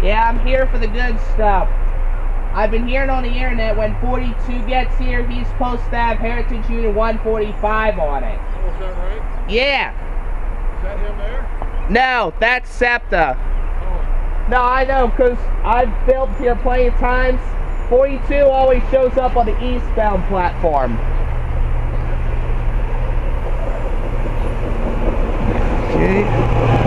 Yeah, I'm here for the good stuff. I've been hearing on the internet when 42 gets here, he's supposed to have Heritage Unit 145 on it. Oh, is that right? Yeah. Is that him there? No, that's SEPTA. Oh. No, I know, because I've filmed here plenty of times. 42 always shows up on the eastbound platform. Okay.